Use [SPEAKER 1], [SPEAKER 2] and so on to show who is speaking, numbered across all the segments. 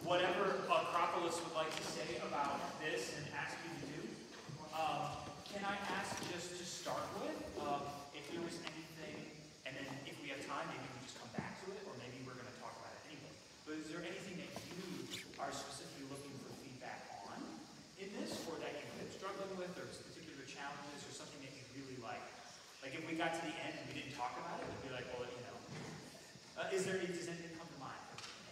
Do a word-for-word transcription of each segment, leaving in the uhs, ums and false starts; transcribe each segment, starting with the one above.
[SPEAKER 1] whatever Acropolis would like to say about this and ask you to do. Um, can I ask just to start with, um, if there was anything, and then if we have time, maybe we just come back to it, or maybe we're going to talk about it anyway. But is there anything that you are specifically looking for feedback on in this, or that you've been struggling with, or particular challenges, or something that you really like? Like if we got to the end and we didn't talk about it, we'd be like, well, you know, uh, is there, does anything come to mind?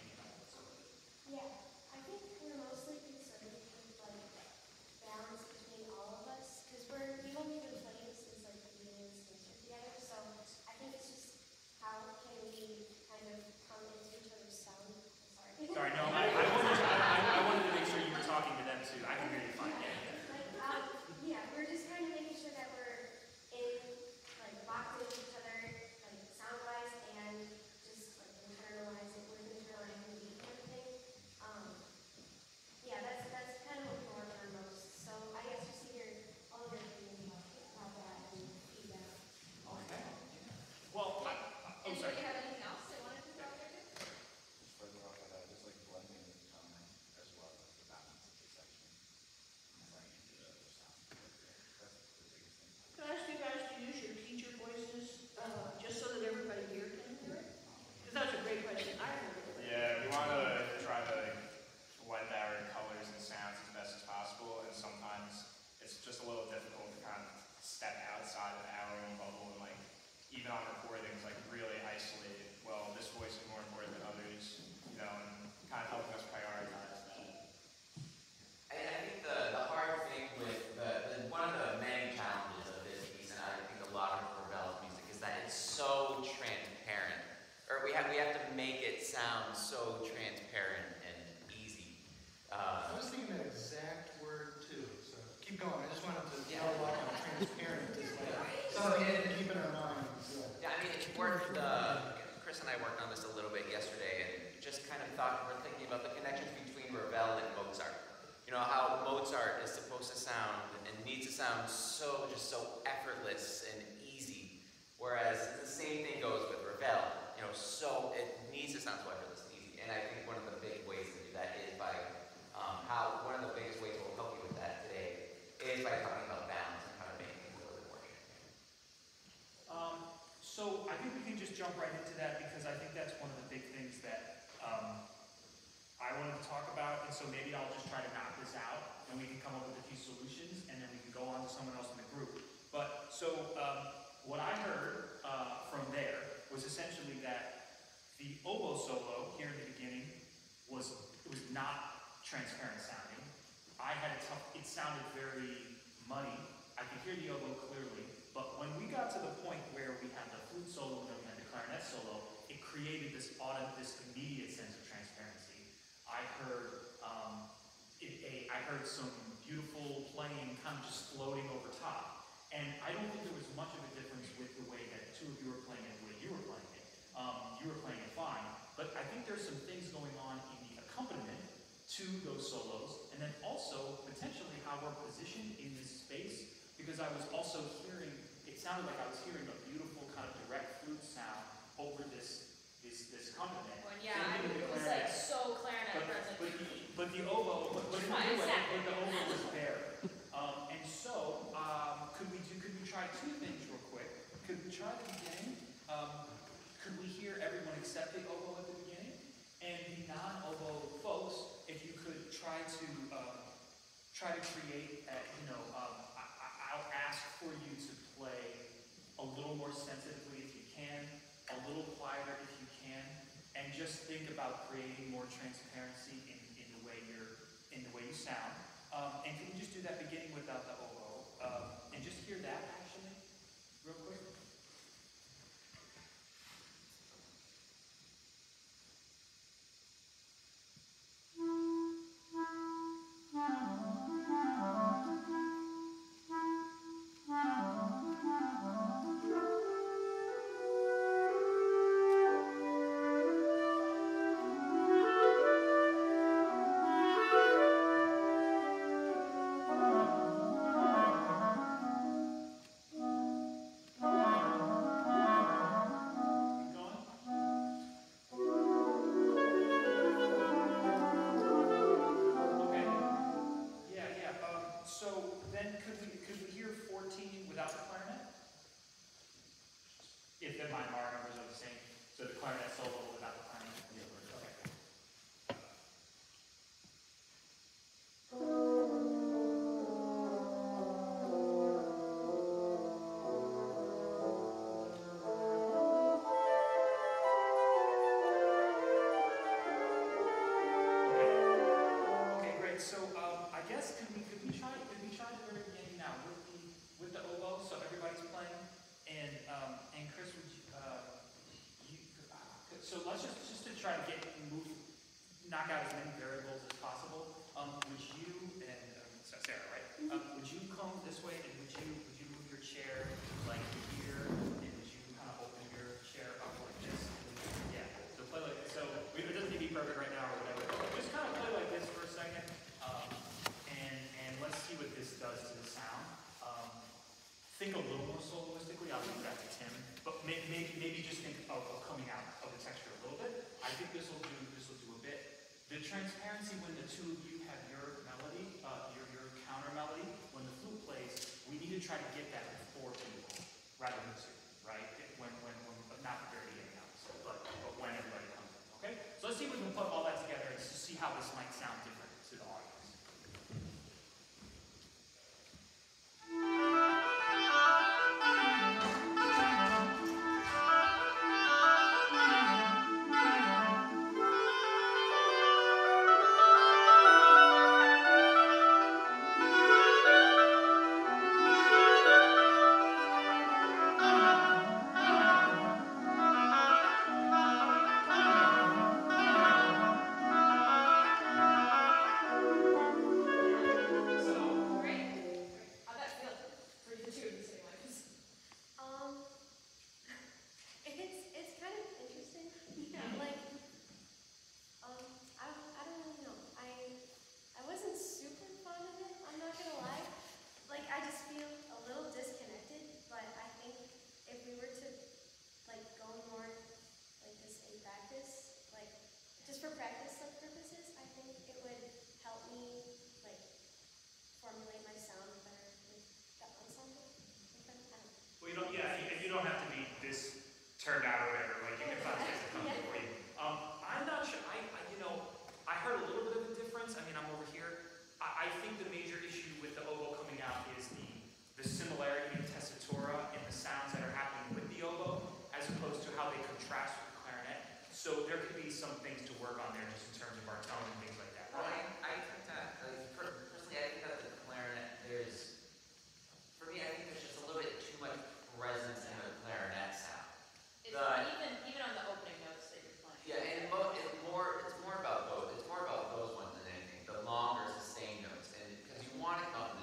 [SPEAKER 2] Yeah, I think we're mostly concerned with like balance between all of us, because we're we've only been playing since like the beginning of the semester together. So I think it's just how can we kind of come into each other's sound. Sorry.
[SPEAKER 1] Sorry, no, I, I wanted to, I, I wanted to make sure you were talking to them too. I can hear you fine. Yeah.
[SPEAKER 2] Like um, yeah, we're just kind of making sure that we're in like locked with each other, like sound wise, and just like internalize it. We're internalizing the kind of thing. Um, yeah, that's that's kind of what we're working on most. So I guess just to hear all of your opinions about that and feedback.
[SPEAKER 1] Okay. Well, I, I'm sorry.
[SPEAKER 3] Anybody have anything else they wanted to throw out there?
[SPEAKER 4] Just further off of that, just like blending the tone as well as the balance of the section. And like the other sound. That's the biggest thing.
[SPEAKER 5] Can I ask you guys to use your teacher voices, uh, just so that everybody here can hear it? Because that's a great question. I heard it.
[SPEAKER 6] Yeah, we want to try to blend our colors and sounds as best as possible, and sometimes it's just a little difficult to kind of step outside of our own bubble and like, even on recordings, like really isolated. Well, this voice is more important than others, you know, and kind of helping us prioritize that.
[SPEAKER 7] I, I think the, the hard thing with the, the, one of the many challenges of this piece, and I think a lot of Ravel's music, is that it's so transparent. Or we have we have to make it sound so transparent and easy. Uh,
[SPEAKER 8] I was thinking that exact word too. So keep going. I just wanted to
[SPEAKER 7] Yeah.
[SPEAKER 8] follow up on transparent. It's like,
[SPEAKER 7] So
[SPEAKER 8] something
[SPEAKER 7] it-
[SPEAKER 8] to keep in our minds. Yeah.
[SPEAKER 7] Yeah, I mean, it worked. Uh, Chris and I worked on this a little bit yesterday, and just kind of thought we're thinking about the connections between Ravel and Mozart. You know how Mozart is supposed to sound and needs to sound so just so effortless and easy, whereas the same thing goes with Ravel. You know, so it needs to sound so effortless and easy. And I think one of the big ways to do that is by um, how one of the biggest ways we'll help you with that today is by talking about balance and how to make things a little bit more transparent.
[SPEAKER 1] Um, so I think we can just jump right into that because I think that's one of the big things that um, I wanted to talk about. And so maybe I'll just try to knock this out and we can come up with a few solutions and then we can go on to someone else in the group. But so um, what I heard uh, from there was essentially that the oboe solo here in the beginning was it was not transparent sounding. I had a tough, it sounded very muddy. I could hear the oboe clearly, but when we got to the point where we had the flute solo and then we had the clarinet solo, it created this auto, this immediate sense of transparency. I heard, um, it, a, I heard some beautiful playing kind of just floating over top. And I don't think there was much of a difference with the way that two of you were playing it and the way you were playing it. Um, you were playing it fine, but I think there's some things going on in the accompaniment to those solos, and then also potentially how we're positioned in this space, because I was also hearing, it sounded like I was hearing a beautiful kind of direct flute sound over this this this accompaniment.
[SPEAKER 3] Well, yeah,
[SPEAKER 1] Same
[SPEAKER 3] I,
[SPEAKER 1] thing with
[SPEAKER 3] it
[SPEAKER 1] the
[SPEAKER 3] was
[SPEAKER 1] clarinet.
[SPEAKER 3] like so clarinet
[SPEAKER 1] But,
[SPEAKER 3] present.
[SPEAKER 1] but, the, but the oboe, but, but, in a
[SPEAKER 3] Fine,
[SPEAKER 1] way,
[SPEAKER 3] exactly.
[SPEAKER 1] but the oboe was there. Um, and so, um, could we do? Could we try two things real quick? Could we try the beginning? Um, could we hear everyone except the oboe at the beginning? And the non-oboe folks, if you could try to um, try to create, a, you know, um, I, I, I'll ask for you to play a little more sensitively if you can, a little quieter if you can, and just think about creating more transparency in, in the way you're in the way you sound. Um, and can you just do that beginning without the oboe? Um, and just hear that actually, real quick.
[SPEAKER 2] Thank
[SPEAKER 1] knock out as many variables as possible, um, would you, and, um, so Sarah, right? Um, would you come this way, and would you, would you move your chair like here, and would you kind of open your chair up like this? Yeah, so play like, so, we- it doesn't need to be perfect right now or whatever, just kind of play like this for a second, um, and, and let's see what this does to the sound. Um, think a little more soloistically, I'll leave that to Tim, but may, maybe, maybe just think of, of coming out of the texture a little bit. I think this will do, this will do a bit. The transparency when the two of you have your melody, uh, your, your counter melody, when the flute plays, we need to try to get that before people, rather than two, right? When, when, when, but not the very beginning, obviously, but, but when everybody comes in, okay? So let's see if we can put all that together and see how this might sound different to the audience.
[SPEAKER 3] Great. How'd that feel for you two to say like this?
[SPEAKER 2] Um, it's, it's kind of interesting, like, um, I, I don't really know, I, I wasn't super fond of it, I'm not gonna lie. Like, I just feel a little disconnected, but I think if we were to, like, go more like this in practice, like, just for practice purposes, I think it would help me, like, formulate my sound better with the ensemble. I don't know.
[SPEAKER 1] Well, you don't, yeah, and you don't have to be this turned out or whatever, like, you can find space to come
[SPEAKER 2] Yeah.
[SPEAKER 1] for you. Um, I'm not sure, I, I, you know, I heard a little bit of a difference, I mean, I'm over here. I, I think the major issue with the oboe coming out is the, the similarity in tessitura and the sounds that are happening with the oboe, as opposed to how they contrast with the clarinet. So there could be some things to work on there just in terms of our tone and things like that.
[SPEAKER 7] Well, I, I think that, like, per- personally, I think that the clarinet, there's, for me, I think there's just a little bit too much presence in the clarinet sound.
[SPEAKER 3] It's
[SPEAKER 7] The-
[SPEAKER 3] even, even on the opening notes that you're playing.
[SPEAKER 7] Yeah, and mo- it's more, it's more about those, it's more about those ones than anything, the longer sustained notes, and, because you want it not to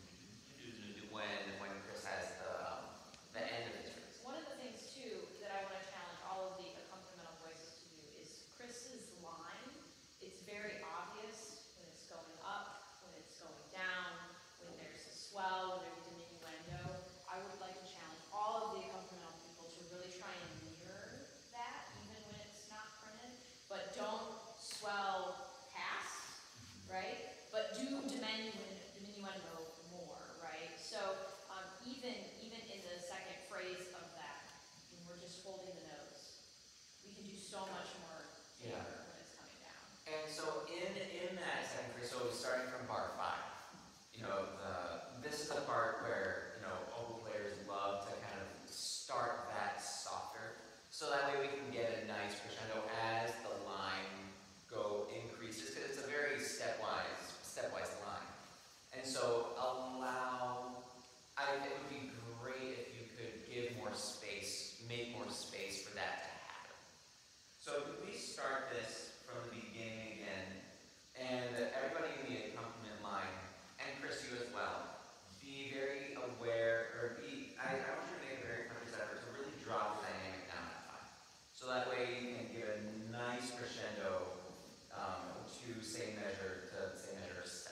[SPEAKER 7] when, when Chris has the, um, the end of his phrase.
[SPEAKER 3] One of the things too that I want to challenge all of the accompanimental voices to do is Chris's line. It's very obvious when it's going up, when it's going down, when there's a swell, when there's a diminuendo. I would like to challenge all of the accompanimental people to really try and mirror that, even when it's not printed. But don't swell past, right? But do diminuendo, diminuendo more, right? So um, even even in the second phrase of that, when we're just holding the notes, we can do so much more
[SPEAKER 7] Yeah.
[SPEAKER 3] here when it's coming down.
[SPEAKER 7] And so in, in that second phrase, so starting from bar five, you know, the, this is the part where, you know, oboe players love to kind of start that softer, so that way we can get a nice crescendo as the line go increases, because it's a very stepwise, stepwise line. And so allow, I, it would be great if you could give more space, make more space for that to happen. So could we start this from the beginning again, and everybody in the accompaniment line, and Chris, you as well, be very aware, or be, I, I want you to make a very conscious effort to really drop the dynamic down at five. So that way you can give a nice crescendo um, to same measure, to same measure step.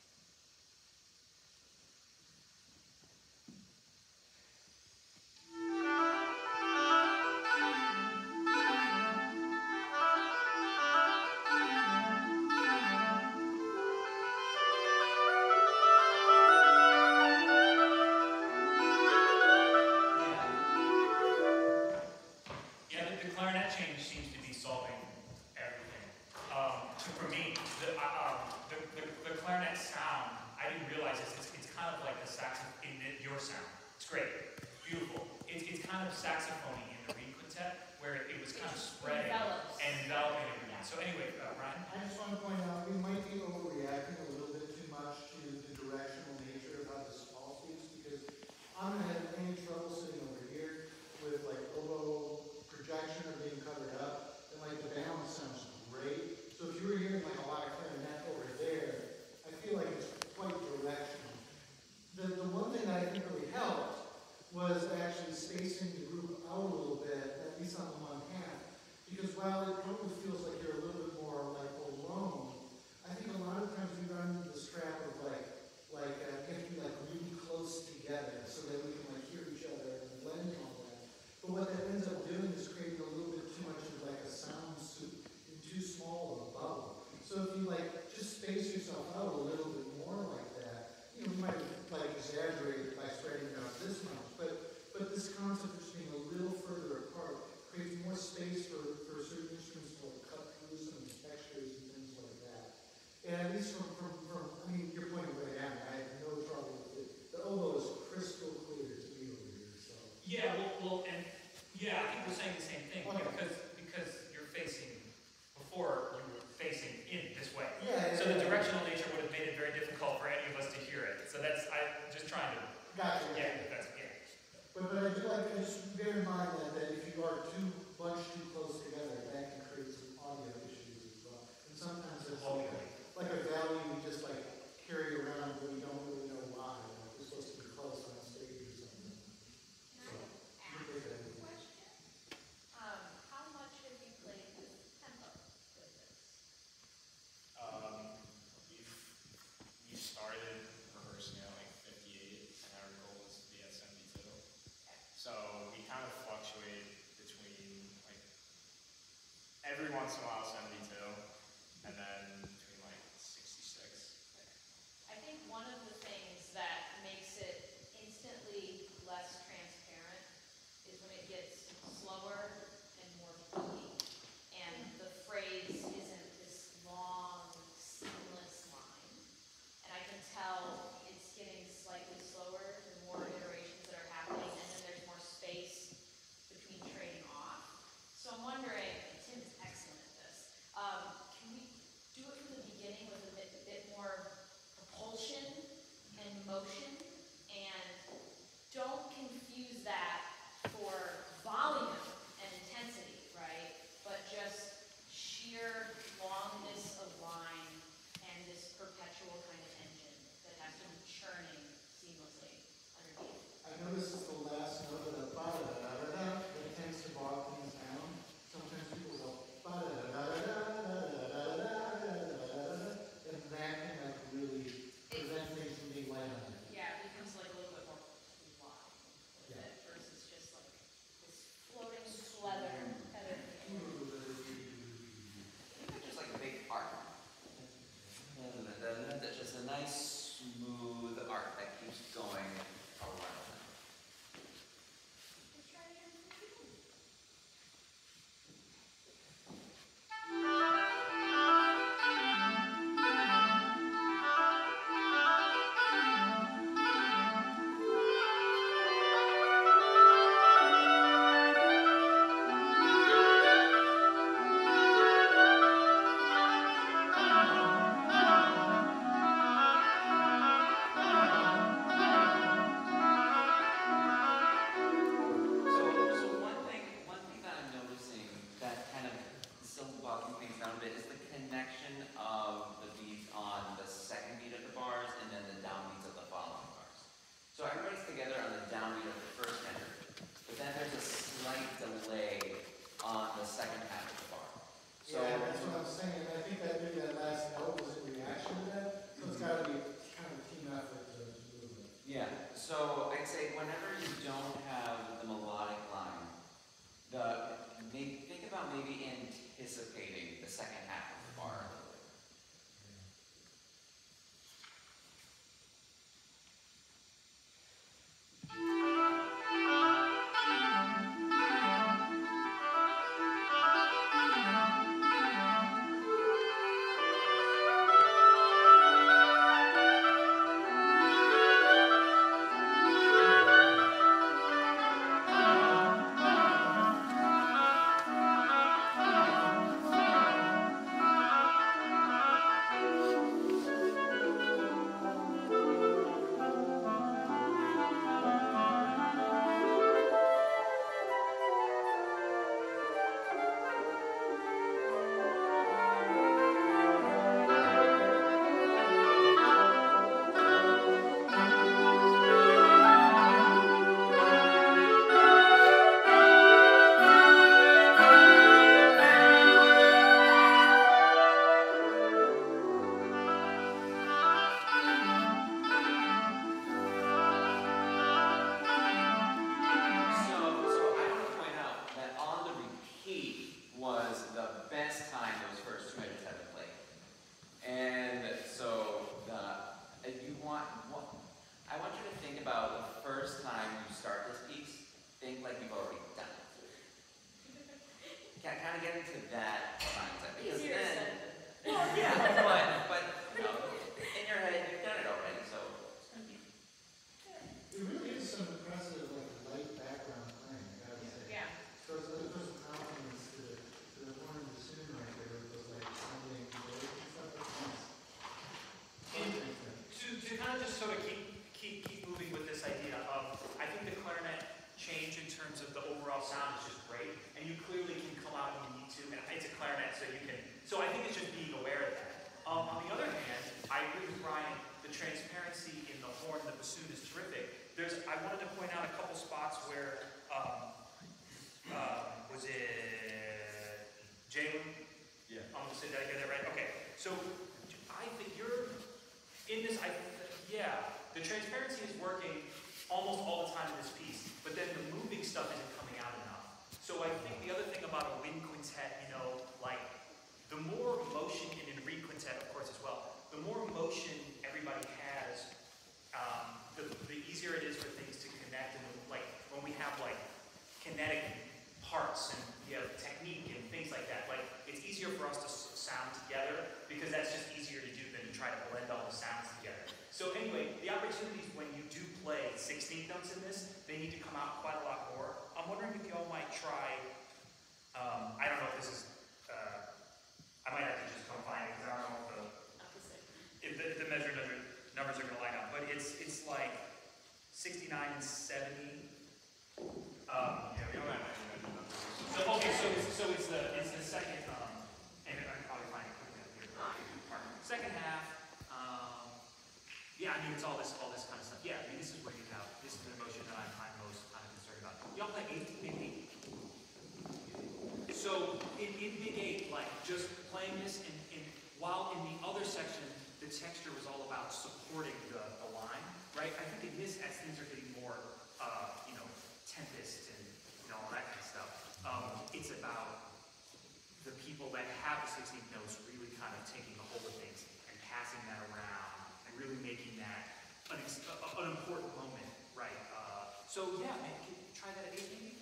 [SPEAKER 1] Yeah, the, the clarinet change seems to be solving everything. Um, so for me, the, uh, um, the, the, the clarinet sound, I didn't realize this, it's, it's kind of like the saxophone in the, your sound. It's great, beautiful. It's, it's kind of saxophony in the reed quintet, where it, it was kind of spreading
[SPEAKER 3] Envelops.
[SPEAKER 1] and enveloping everything. So anyway, uh, Ryan?
[SPEAKER 8] I just want to point out, we might be overreacting a little bit too much to the directional nature of how this all speaks, because I'm gonna have any trouble sitting over here with like oboe projection or being covered up, and like the balance sounds great. So if you were here Gotcha.
[SPEAKER 1] Yeah, that's, yeah.
[SPEAKER 8] But, but I do like, to just bear in mind that, that if you are too, bunched too close together, that can create some audio issues as well. And sometimes it's like a, like a value you just like carry around, but you don't really know why. Like you're supposed to be close on stage or something. So, you take that into
[SPEAKER 3] Question? Um, how much have you played with tempo with this?
[SPEAKER 6] Um, we've, we started rehearsing at like fifty-eight, and our goal is to be at seventy-two. So we kind of fluctuate between like every once in a while seventy-two, and then between like sixty-six.
[SPEAKER 3] I think one of the things that makes it instantly less transparent is when it gets slower and more beaty. And the phrase isn't this long, seamless line. And I can tell it's getting slightly slower the more iterations that are happening, and then there's more space between trading off. So I'm wondering, Tim's excellent at this, um, can we do it from the beginning with a bit, bit more propulsion and motion? And don't confuse that for volume and intensity, right? But just sheer longness of line and this perpetual kind of engine that has to be churning seamlessly underneath.
[SPEAKER 8] I know this is the last note of the ba-da-da-da-da-da that tends to bog things down. Sometimes people go ba-da-da-da-da-da-da-da-da-da-da-da-da-da, and that can like really prevent things from being light on it.
[SPEAKER 3] Yeah, it becomes like a little bit more fly with
[SPEAKER 8] Yeah.
[SPEAKER 3] it versus just like this floating leather kind of thing.
[SPEAKER 7] Just like a big arc. That's just a nice, smooth arc that keeps going around.
[SPEAKER 1] So I think you're in this, I, yeah, the transparency is working almost all the time in this piece, but then the moving stuff isn't coming out enough. So I think the other thing about a wind quintet, you know, like the more motion in a reed quintet, of course, as well, the more motion everybody has, um, the, the easier it is for things to connect. And like when we have like kinetic parts and you know, technique and things like that, like it's easier for us to s- sound together because that's just easier to do than to try to blend all the sounds together. So anyway, the opportunities when you do play sixteenth notes in this, they need to come out quite a lot more. I'm wondering if y'all might try, um, I don't know if this is, uh, I might have to just come find it because I don't know if the,
[SPEAKER 3] Opposite.
[SPEAKER 1] if the, if the measured number, numbers are going to line up, but it's it's like sixty-nine and seventy. Um,
[SPEAKER 6] Yeah, we don't have any measured numbers.
[SPEAKER 1] so okay, so it's, so it's the it's the second, um, and I can probably find it quickly up here. Second half. Um, yeah, I mean it's all this all this kind of stuff. Yeah, I mean this is where you have this is the emotion that I'm, I'm most kind of concerned about. Y'all play eight, big eight. So in, in big eight, like just playing this, and, and while in the other section the texture was all about supporting the, the line, right? I think in this, as things are getting more, uh, you know, tempest and you know all that kind of stuff, um, it's about the people that have the sixteenth notes really kind of taking a hold of things and passing that around and really making that an, ex- a, a- an important moment, right? Uh, so yeah, man, can you try that at eight maybe?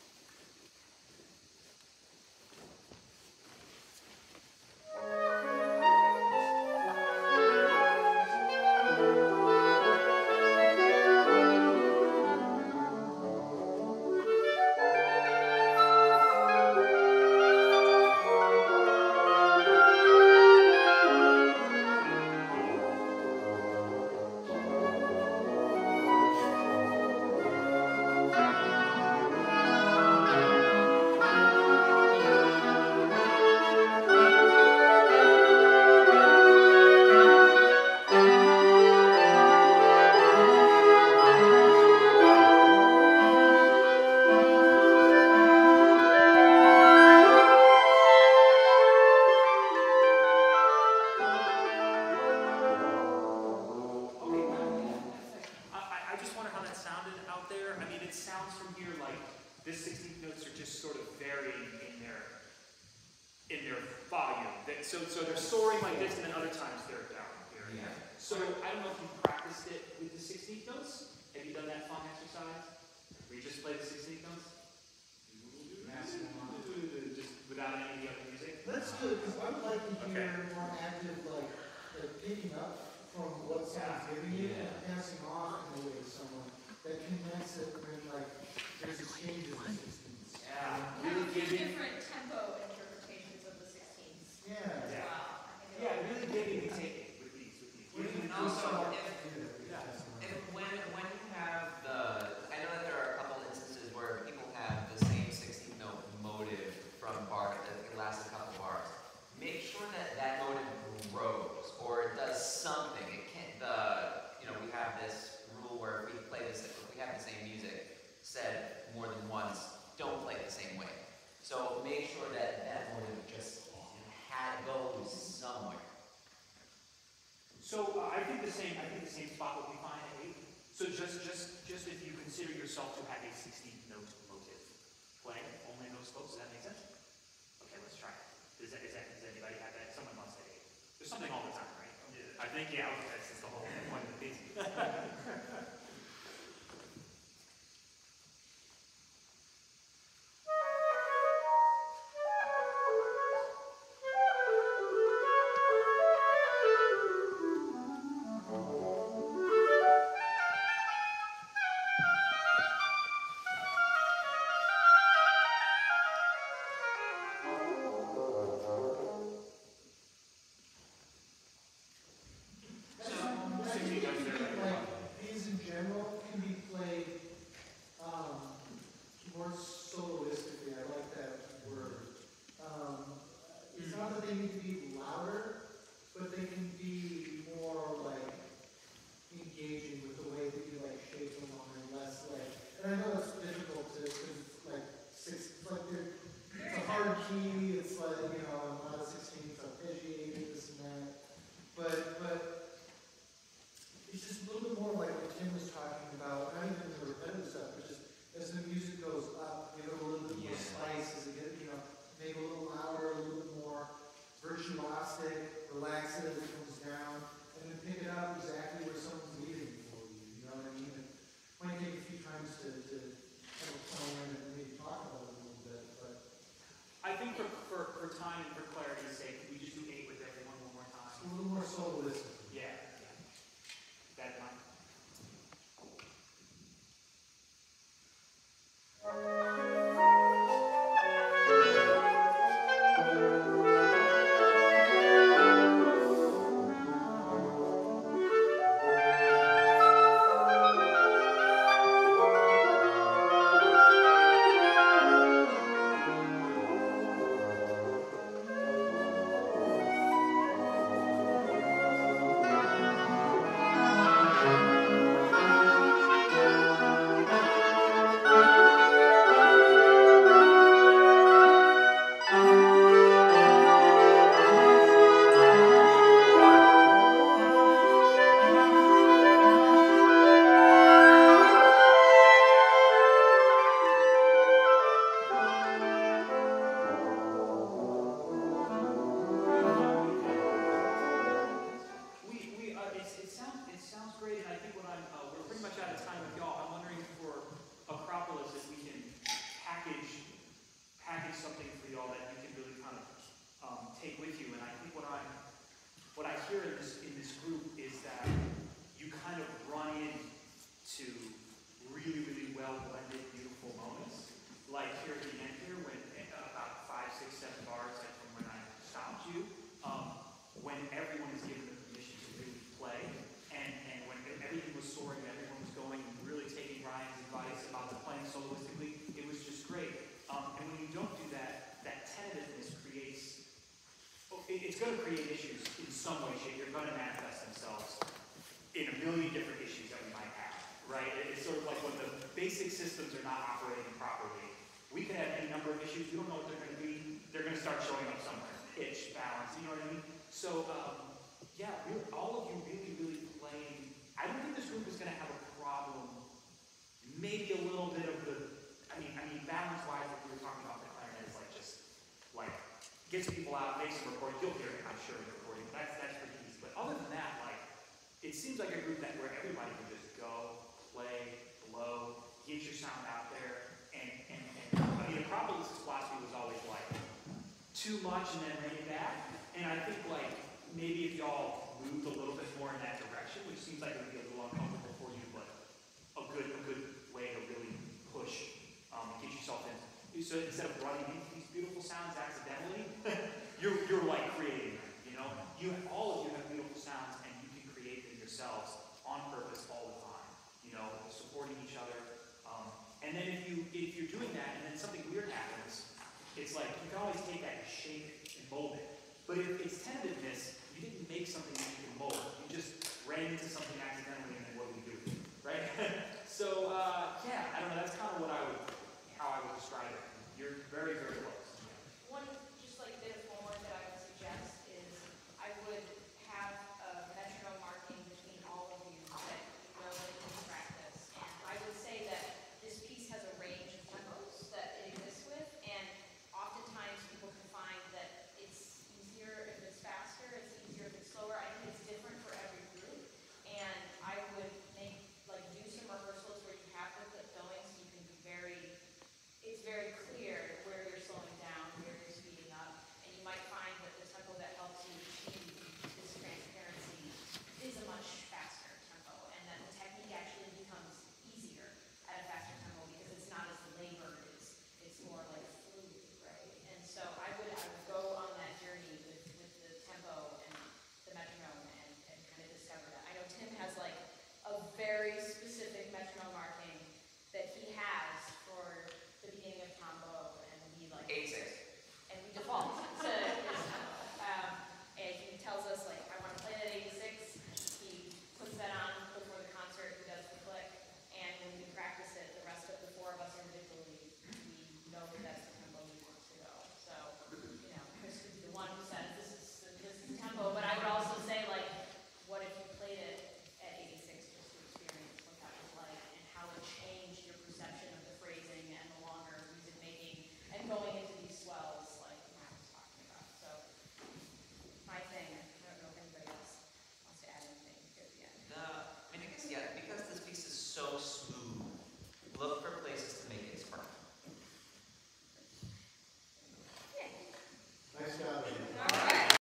[SPEAKER 1] Okay, well, yeah. I, I- I just wonder how that sounded out there. I mean, it sounds from here like this sixteenth notes are just sort of varying in their in their volume. That, so, so they're soaring like this, and then other times they're down here.
[SPEAKER 7] Yeah.
[SPEAKER 1] So I don't know if you practiced it with the sixteenth notes. Have you done that fun exercise where you just play the sixteenth notes? Just without any of the other music?
[SPEAKER 8] Let's do it, because I would like to
[SPEAKER 1] Okay.
[SPEAKER 8] hear more active, like, like picking up from what someone's giving you and passing off in a way to someone that connects it when, like, there's exchanges in sixteens.
[SPEAKER 1] Yeah.
[SPEAKER 3] We
[SPEAKER 1] Really
[SPEAKER 3] have
[SPEAKER 1] giving.
[SPEAKER 3] different tempo interpretations of the sixteens
[SPEAKER 8] Yeah.
[SPEAKER 3] as
[SPEAKER 1] Yeah.
[SPEAKER 3] well. I think it'll-
[SPEAKER 1] Yeah, really giving and taking with these, with these.
[SPEAKER 7] Well,
[SPEAKER 1] Giving
[SPEAKER 7] and
[SPEAKER 1] and
[SPEAKER 7] also,
[SPEAKER 1] taking.
[SPEAKER 7] if, if when, when you have the, I know that there are a couple instances where people have the same sixteenth note motive from bar, that it lasts a couple bars. Make sure that that motive grows, or it does something. It can't, the, you know, we have this rule where if we play this, if we have the same music said more than once, don't play it the same way. So make sure that that motive just had, goes somewhere.
[SPEAKER 1] So uh, I think the same. I think the same spot would be fine at eight. So just, just, just if you consider yourself to have a sixteenth note motive, playing only those folks. Does that make sense? Okay, let's try it. Is that, is that, does anybody have that? Someone must say eight. There's something all the time, right? Yeah. I think yeah. Okay, that's just the whole point of the piece.
[SPEAKER 7] So
[SPEAKER 8] elastic, relax it as it comes down, and then pick it up exactly where someone's leaving for you, you know what I mean? It might take a few times to, to kind of plan and maybe talk about it a little bit, but
[SPEAKER 1] I think for, for, for time and for clarity's sake, could we just do eight with everyone one more time?
[SPEAKER 8] it's a little more soloistic.
[SPEAKER 1] Yeah, yeah. That might. We, we, uh, it's, it sounds, it sounds great, and I think what I'm, uh, we're pretty much out of time with y'all. I'm wondering for Acropolis if we can package, package something for y'all that you can really kind of, um, take with you. And I think what I'm, what I hear in this, in this group is that you kind of run into really, really well blended, beautiful moments. Like here at the end here, when, uh, about five, six, seven bars, like from when I stopped you, um, when everyone is given the permission to really play, and, and when everything was soaring, everyone was going and really taking Ryan's advice about the playing soloistically, it was just great. Um, and when you don't do that, that tentativeness creates, oh, it, it's going to create issues in some way, shape. They're going to manifest themselves in a million different issues that we might have, right? It- It's sort of like when the basic systems are not operating properly. We could have any number of issues. We don't know what they're going to be. They're going to start showing up somewhere. Pitch, balance, you know what I mean? So, um, yeah, really, all of you really, really playing. I don't think this group is going to have a problem. Maybe a little bit of the, I mean, I mean, balance-wise, if we were talking about the clarinet, is like just, like, gets people out, makes them record. You'll hear it, I'm sure, in the recording. That's, that's pretty easy. But other than that, like, it seems like a group that where everybody can just go, play, blow, get your sound out there, and, and, and I mean, Acropolis' philosophy was always like, too much and then bring it back. And I think like maybe if y'all moved a little bit more in that direction, which seems like it would be a little uncomfortable for you, but a good a good way to really push, um, get yourself in. So instead of running into these beautiful sounds accidentally, you're you're like creating them. You know, you all of you have beautiful sounds, and you can create them yourselves on purpose all the time. You know, supporting each other. Um, and then if you if you're doing that, and then something weird happens. It's like, you can always take that and shape it and mold it. But if it's tentativeness,